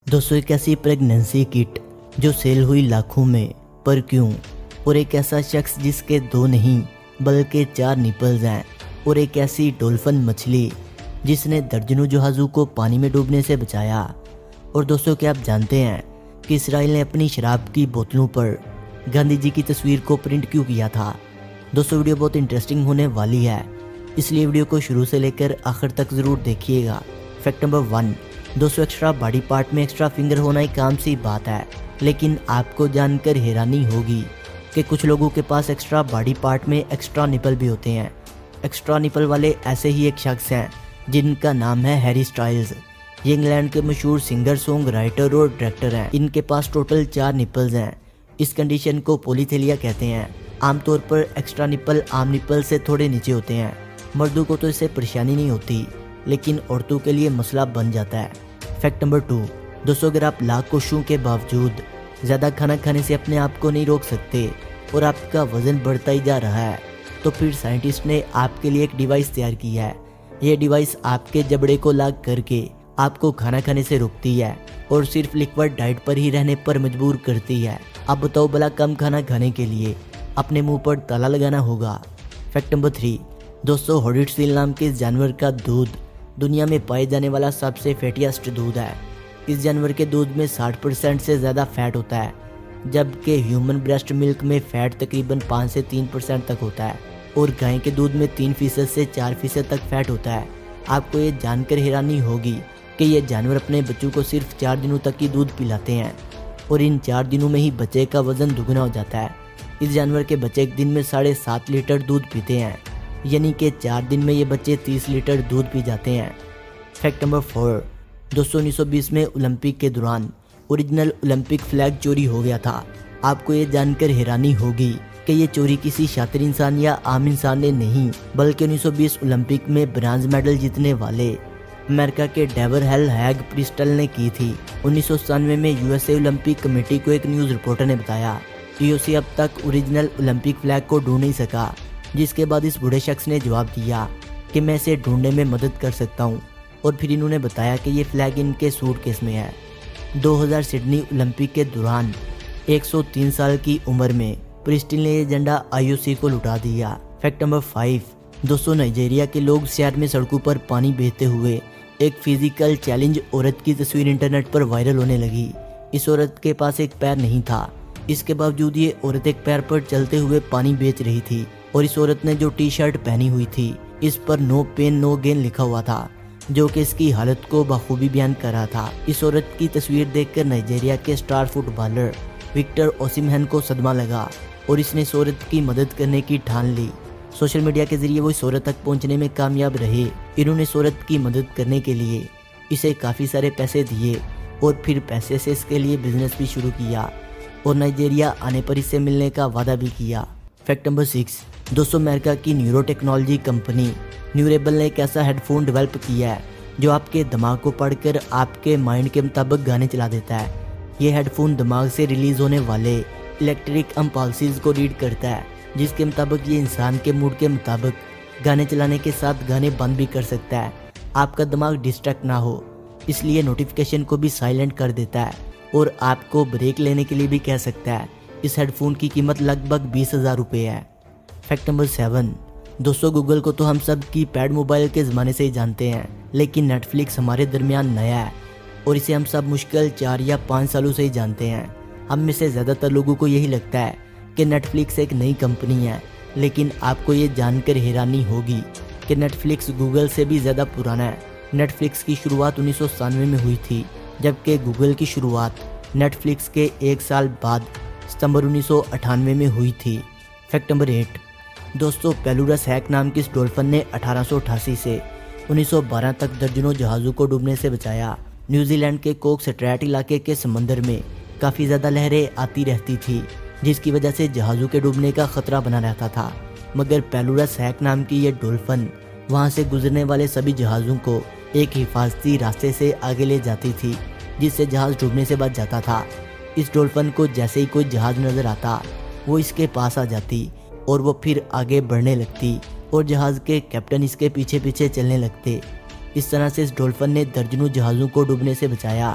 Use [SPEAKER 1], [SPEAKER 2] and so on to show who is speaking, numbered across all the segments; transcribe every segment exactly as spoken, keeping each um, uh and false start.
[SPEAKER 1] दोस्तों, एक ऐसी प्रेगनेंसी किट जो सेल हुई लाखों में, पर क्यों? और एक ऐसा शख्स जिसके दो नहीं बल्कि चार निपल्स हैं, और एक ऐसी डॉल्फिन मछली जिसने दर्जनों जहाज़ों को पानी में डूबने से बचाया। और दोस्तों, क्या आप जानते हैं कि इसराइल ने अपनी शराब की बोतलों पर गांधी जी की तस्वीर को प्रिंट क्यों किया था? दोस्तों, वीडियो बहुत इंटरेस्टिंग होने वाली है, इसलिए वीडियो को शुरू से लेकर आखिर तक ज़रूर देखिएगा। फैक्ट नंबर वन, दोस्तों, एक्स्ट्रा बॉडी पार्ट में एक्स्ट्रा फिंगर होना एक आम सी बात है, लेकिन आपको जानकर हैरानी होगी कि कुछ लोगों के पास एक्स्ट्रा बॉडी पार्ट में एक्स्ट्रा निपल भी होते हैं। एक्स्ट्रा निपल वाले ऐसे ही एक शख्स हैं जिनका नाम है हैरी स्टाइल्स। ये इंग्लैंड के मशहूर सिंगर, सॉन्ग राइटर और डायरेक्टर हैं। इनके पास टोटल चार निपल्स हैं। इस कंडीशन को पोलीथेलिया कहते हैं। आमतौर पर एक्स्ट्रा निपल आम निपल से थोड़े नीचे होते हैं। मर्दों को तो इससे परेशानी नहीं होती, लेकिन औरतों के लिए मसला बन जाता है। फैक्ट नंबर टू, दोस्तों, अगर आप लाख कोशिशों के बावजूद ज़्यादा खाना खाने से अपने आप को नहीं रोक सकते और आपका वज़न बढ़ता ही जा रहा है, तो फिर साइंटिस्ट ने आपके लिए एक डिवाइस तैयार की है। ये डिवाइस आपके जबड़े को लॉक करके आपको खाना खाने से रोकती है और सिर्फ लिक्विड डाइट पर ही रहने पर मजबूर करती है। अब बताओ भला, कम खाना खाने के लिए अपने मुंह पर ताला लगाना होगा। फैक्ट नंबर थ्री, दोस्तों, हॉर्डिड सील नाम के इस जानवर का दूध दुनिया में पाए जाने वाला सबसे फैटिएस्ट दूध है। इस जानवर के दूध में साठ परसेंट से ज़्यादा फैट होता है, जबकि ह्यूमन ब्रेस्ट मिल्क में फैट तकरीबन पाँच से तीन परसेंट तक होता है और गाय के दूध में तीन फीसद से चार फीसद तक फैट होता है। आपको ये जानकर हैरानी होगी कि ये जानवर अपने बच्चों को सिर्फ चार दिनों तक ही दूध पिलाते हैं और इन चार दिनों में ही बच्चे का वज़न दुगना हो जाता है। इस जानवर के बच्चे एक दिन में साढ़े सात लीटर दूध पीते हैं, यानी कि चार दिन में ये बच्चे तीस लीटर दूध पी जाते हैं। फैक्ट नंबर फोर, दोस्तों, उन्नीस सौ बीस में ओलंपिक के दौरान ओरिजिनल ओलंपिक फ्लैग चोरी हो गया था। आपको ये जानकर हैरानी होगी कि ये चोरी किसी शातिर इंसान या आम इंसान ने नहीं, बल्कि उन्नीस सौ बीस ओलंपिक में ब्रांज मेडल जीतने वाले अमेरिका के डेवर हेल हैग प्रिस्टल ने की थी। उन्नीस सौ सतानवे में यूएसए ओलंपिक कमेटी को एक न्यूज़ रिपोर्टर ने बताया कि यूएसए अब तक ओरिजिनल ओलंपिक फ्लैग को ढूंढ नहीं सका, जिसके बाद इस बूढ़े शख्स ने जवाब दिया कि मैं इसे ढूंढने में मदद कर सकता हूं, और फिर इन्होंने बताया कि ये फ्लैग इनके सूटकेस में है। दो हज़ार सिडनी ओलंपिक के दौरान एक सौ तीन साल की उम्र में प्रिस्टल ने ये झंडा आईओसी को लुटा दिया। फैक्ट नंबर फाइव, दोस्तों, नाइजीरिया के लोग शहर में सड़कों पर पानी बहते हुए एक फिजिकल चैलेंज औरत की तस्वीर इंटरनेट पर वायरल होने लगी। इस औरत के पास एक पैर नहीं था, इसके बावजूद ये औरत एक पैर पर चलते हुए पानी बेच रही थी, और इस औरत ने जो टी शर्ट पहनी हुई थी इस पर नो पेन नो गेन लिखा हुआ था, जो कि इसकी हालत को बखूबी बयान कर रहा था। इस औरत की तस्वीर देखकर नाइजीरिया के स्टार फुटबॉलर विक्टर ओसिमहेन को सदमा लगा और इसने इस औरत की मदद करने की ठान ली। सोशल मीडिया के जरिए वो इस औरत तक पहुंचने में कामयाब रहे। इन्होंने इस औरत की मदद करने के लिए इसे काफ़ी सारे पैसे दिए और फिर पैसे से इसके लिए बिजनेस भी शुरू किया और नाइजीरिया आने पर इससे मिलने का वादा भी किया। फैक्ट नंबर सिक्स, दोस्तों, अमेरिका की न्यूरो टेक्नोलॉजी कंपनी न्यूरेबल ने एक ऐसा हेडफोन डेवलप किया है जो आपके दिमाग को पढ़कर आपके माइंड के मुताबिक गाने चला देता है। ये हेडफोन दिमाग से रिलीज होने वाले इलेक्ट्रिक इम्पल्सेस को रीड करता है, जिसके मुताबिक ये इंसान के मूड के मुताबिक गाने चलाने के साथ गाने बंद भी कर सकता है। आपका दिमाग डिस्ट्रैक्ट ना हो इसलिए नोटिफिकेशन को भी साइलेंट कर देता है और आपको ब्रेक लेने के लिए भी कह सकता है। इस हेडफोन की कीमत लगभग बीस हज़ार रुपये है। फैक्ट नंबर सेवन, दोस्तों, गूगल को तो हम सब की पैड मोबाइल के ज़माने से ही जानते हैं, लेकिन नेटफ्लिक्स हमारे दरमियान नया है और इसे हम सब मुश्किल चार या पाँच सालों से ही जानते हैं। हम में से ज़्यादातर लोगों को यही लगता है कि नेटफ्लिक्स एक नई कंपनी है, लेकिन आपको ये जानकर हैरानी होगी कि नेटफ्लिक्स गूगल से भी ज़्यादा पुराना है। नेटफ्लिक्स की शुरुआत उन्नीस सौ सतानवे में हुई थी, जबकि गूगल की शुरुआत नेटफ्लिक्स के एक साल बाद सितंबर उन्नीस सौ अट्ठानवे में हुई थी। फैक्ट नंबर एट, दोस्तों, पेलुरस हैक नाम की इस डॉल्फिन ने अठारह सौ अठासी से उन्नीस सौ बारह तक दर्जनों जहाज़ों को डूबने से बचाया। न्यूजीलैंड के कोक स्ट्रेट इलाके के समंदर में काफ़ी ज़्यादा लहरें आती रहती थी, जिसकी वजह से जहाज़ों के डूबने का खतरा बना रहता था, मगर पेलुरस हैक नाम की यह डॉल्फिन वहाँ से गुजरने वाले सभी जहाज़ों को एक हिफाजती रास्ते से आगे ले जाती थी, जिससे जहाज़ डूबने से बच जाता था। इस डॉल्फिन को जैसे ही कोई जहाज़ नज़र आता वो इसके पास आ जाती और वो फिर आगे बढ़ने लगती और जहाज़ के कैप्टन इसके पीछे पीछे चलने लगते। इस तरह से इस डॉल्फिन ने दर्जनों जहाज़ों को डूबने से बचाया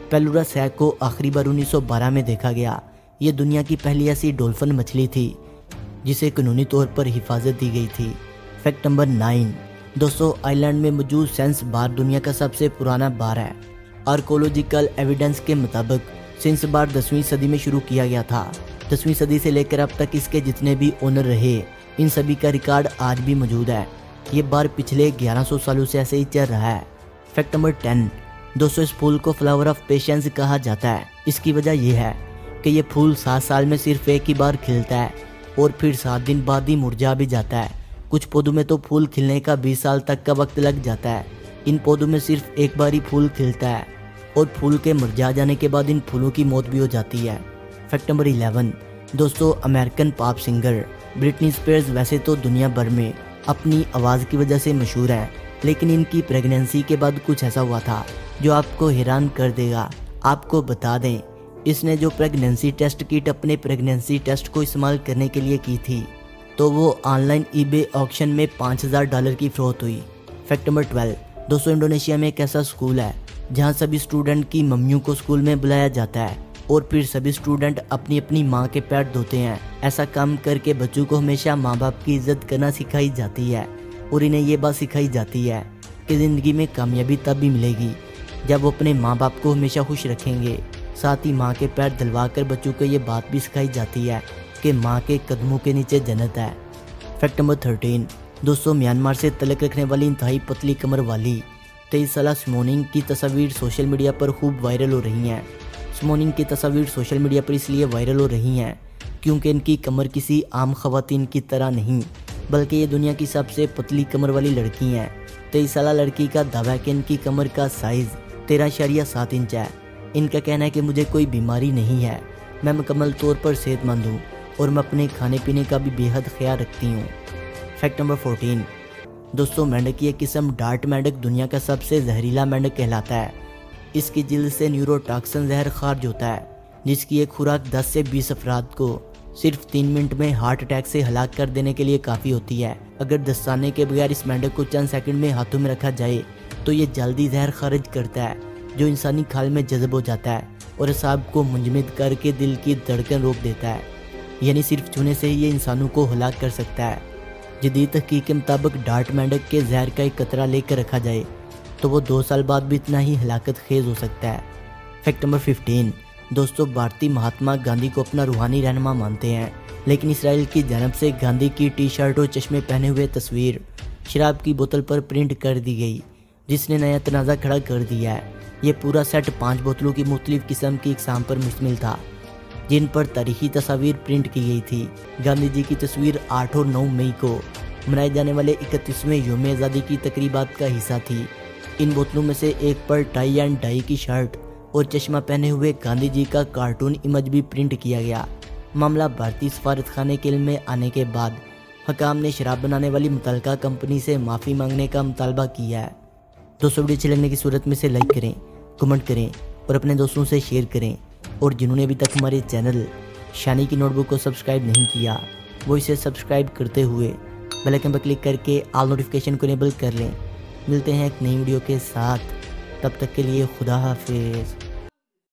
[SPEAKER 1] पेलुरा सैक को आखिरी बार उन्नीस सौ बारह में देखा गया। ये दुनिया की पहली ऐसी डॉल्फिन मछली थी जिसे कानूनी तौर पर हिफाजत दी गई थी। Fact number nine. दोस्तों, आइलैंड में मौजूद सेंस बार दुनिया का सबसे पुराना बार है। आर्कोलॉजिकल एविडेंस के मुताबिक सेंस बार दसवीं सदी में शुरू किया गया था। दसवीं सदी से लेकर अब तक इसके जितने भी ओनर रहे, इन सभी का रिकॉर्ड आज भी मौजूद है। ये बार पिछले ग्यारह सौ सालों से ऐसे ही चल रहा है। Fact number ten. दोस्तों, इस फूल को फ्लावर ऑफ पेशेंस कहा जाता है। इसकी वजह यह है कि ये फूल सात साल में सिर्फ एक ही बार खिलता है और फिर सात दिन बाद ही मुरझा भी जाता है। कुछ पौधों में तो फूल खिलने का बीस साल तक का वक्त लग जाता है। इन पौधों में सिर्फ एक बार ही फूल खिलता है और फूल के मुरझा जाने के बाद इन फूलों की मौत भी हो जाती है। Fact number eleven. दोस्तों, American pop singer Britney Spears वैसे तो दुनिया भर में अपनी आवाज़ की वजह से मशहूर है, लेकिन इनकी प्रेगनेंसी के बाद कुछ ऐसा हुआ था जो आपको हैरान कर देगा। आपको बता दें, इसने जो प्रेगनेंसी टेस्ट किट अपने प्रेगनेंसी टेस्ट को इस्तेमाल करने के लिए की थी, तो वो ऑनलाइन ईबे ऑक्शन में पाँच हज़ार डॉलर की फ़रोख्त हुई। Fact number twelve. दोस्तों, इंडोनेशिया में एक ऐसा स्कूल है जहाँ सभी स्टूडेंट की मम्मियों को स्कूल में बुलाया जाता है और फिर सभी स्टूडेंट अपनी अपनी माँ के पैर धोते हैं। ऐसा काम करके बच्चों को हमेशा माँ बाप की इज्जत करना सिखाई जाती है और इन्हें ये बात सिखाई जाती है कि ज़िंदगी में कामयाबी तब भी मिलेगी जब वो अपने माँ बाप को हमेशा खुश रखेंगे। साथ ही माँ के पैर धलवा कर बच्चों को ये बात भी सिखाई जाती है कि माँ के कदमों के नीचे जन्नत है। Fact number thirteen. दोस्तों, म्यांमार से तलक रखने वाली इंतहाई पतली कमर वाली तेईस साल स्मोनिंग की तस्वीर सोशल मीडिया पर खूब वायरल हो रही हैं। स्मोनिंग की तस्वीर सोशल मीडिया पर इसलिए वायरल हो रही हैं क्योंकि इनकी कमर किसी आम खवातीन की तरह नहीं, बल्कि ये दुनिया की सबसे पतली कमर वाली लड़की हैं। तेईस साल लड़की का दावा है कि इनकी कमर का साइज़ तेरह इशारिया सात इंच है। इनका कहना है कि मुझे कोई बीमारी नहीं है, मैं मुकम्मल तौर पर सेहतमंद हूँ और मैं अपने खाने पीने का भी बेहद ख्याल रखती हूँ। Fact number fourteen. दोस्तों, मेंढक की एक किस्म डार्ट मेंढक दुनिया का सबसे जहरीला मेंढक कहलाता है। इसकी जिल्द से न्यूरोटॉक्सिन जहर खारिज होता है, जिसकी एक खुराक दस से बीस अफराद को सिर्फ तीन मिनट में हार्ट अटैक से हलाक कर देने के लिए काफ़ी होती है। अगर दस्ताने के बगैर इस मेंढक को चंद सेकंड में हाथों में रखा जाए तो ये जल्दी जहर खारिज करता है, जो इंसानी खाल में जज़ब हो जाता है और असाब को मुंजमद करके दिल की धड़कन रोक देता है। यानी सिर्फ छूने से ही ये इंसानों को हलाक कर सकता है। जदीद तहकीक के मुताबिक डार्ट मेंढक के जहर का एक कतरा लेकर रखा जाए तो वो दो साल बाद भी इतना ही हलाकत खेज हो सकता है। Fact number fifteen. दोस्तों, भारतीय महात्मा गांधी को अपना रूहानी रहनुमा मानते हैं, लेकिन इसराइल की जानब से गांधी की टी शर्ट और चश्मे पहने हुए तस्वीर शराब की बोतल पर प्रिंट कर दी गई, जिसने नया तनाज़ा खड़ा कर दिया है। ये पूरा सेट पाँच बोतलों की मुख्तलिफ किस्म की इकसाम पर मुश्तमिल था, जिन पर तारीखी तस्वीर प्रिंट की गई थी। गांधी जी की तस्वीर आठ और नौ मई को मनाए जाने वाले इकतीसवें योम आज़ादी की तकरीबात का हिस्सा थी। इन बोतलों में से एक पर टाई एंड डाई की शर्ट और चश्मा पहने हुए गांधी जी का कार्टून इमेज भी प्रिंट किया गया। मामला भारतीय सफारत खाने के इल्म में आने के बाद हकाम ने शराब बनाने वाली मुतल्लिका कंपनी से माफ़ी मांगने का मुतालबा किया है। दोस्तों, वीडियो अच्छी लगने की सूरत में से लाइक करें, कमेंट करें और अपने दोस्तों से शेयर करें। और जिन्होंने अभी तक हमारे चैनल शानी की नोटबुक को सब्सक्राइब नहीं किया, वो इसे सब्सक्राइब करते हुए बेल आइकन पर क्लिक करके ऑल नोटिफिकेशन को इनेबल कर लें। मिलते हैं एक नई वीडियो के साथ, तब तक के लिए खुदा हाफिज़।